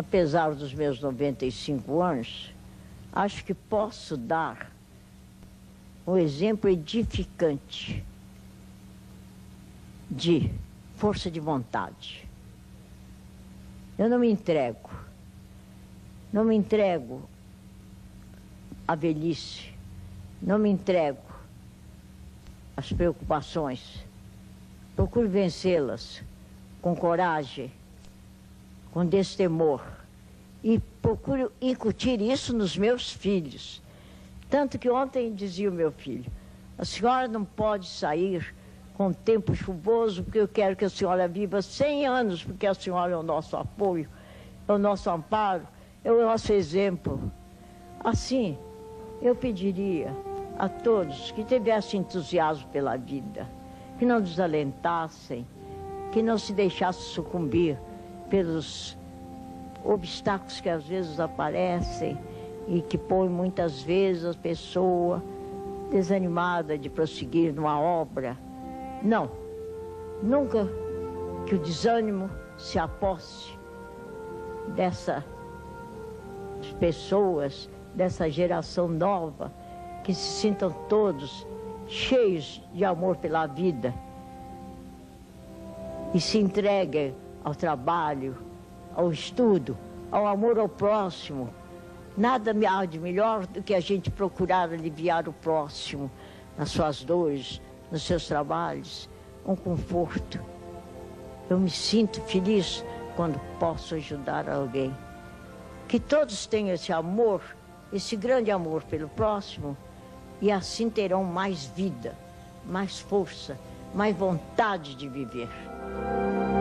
apesar dos meus 95 anos, acho que posso dar um exemplo edificante de força de vontade. Eu não me entrego à velhice, não me entrego às preocupações, procuro vencê-las com coragem, com destemor, e procuro incutir isso nos meus filhos. Tanto que ontem dizia o meu filho: a senhora não pode sair com tempo chuvoso, porque eu quero que a senhora viva 100 anos, porque a senhora é o nosso apoio, é o nosso amparo, é o nosso exemplo. Assim, eu pediria a todos que tivessem entusiasmo pela vida, que não desalentassem, que não se deixassem sucumbir pelos obstáculos que às vezes aparecem e que põem muitas vezes a pessoa desanimada de prosseguir numa obra. Não, nunca que o desânimo se aposse dessas pessoas, dessa geração nova, que se sintam todos cheios de amor pela vida e se entreguem ao trabalho, ao estudo, ao amor ao próximo. Nada há de melhor do que a gente procurar aliviar o próximo nas suas dores, nos seus trabalhos, um conforto. Eu me sinto feliz quando posso ajudar alguém. Que todos tenham esse amor, esse grande amor pelo próximo, e assim terão mais vida, mais força, mais vontade de viver.